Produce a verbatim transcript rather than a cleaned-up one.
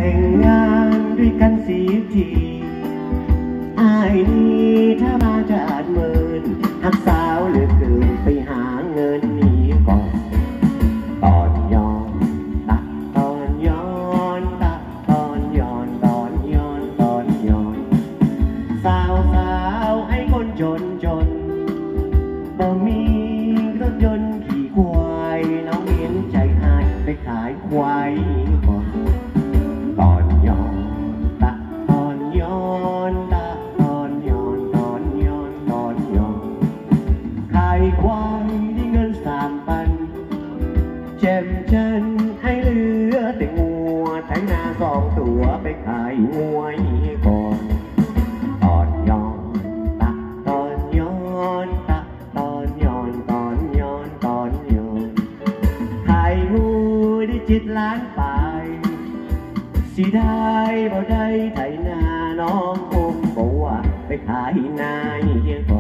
แต่งงานด้วยกันสีทีอายนี้ถ้ามาจะอาจเมินหักสาวเหลือเกินไปหาเงินนี้ก่อนตอนย้อนตะตอนย้อนตะตอนย้อนตอนย้อนตอนย้อนสาวสาวให้คนจนจนบ่มีรถยนต์ขี่ควายน้องเห็นใจหายไปขายควายก่อนตอนย้อนตะตอนย้อนตะตอนย้อนตอนย้อนตอนย้อนขายควายได้เงินสามพันแจ่มจันให้เหลือแต่งัวไถนาสองตัวไปขายงวยก่อนตอนย้อนตะตอนย้อนตะตอนย้อนตอนย้อนตอนย้อนขายงูได้เจ็ดล้านไปสิได้บ่ได้ไถนาน้องคงบอกว่าไปขายนายเฮีย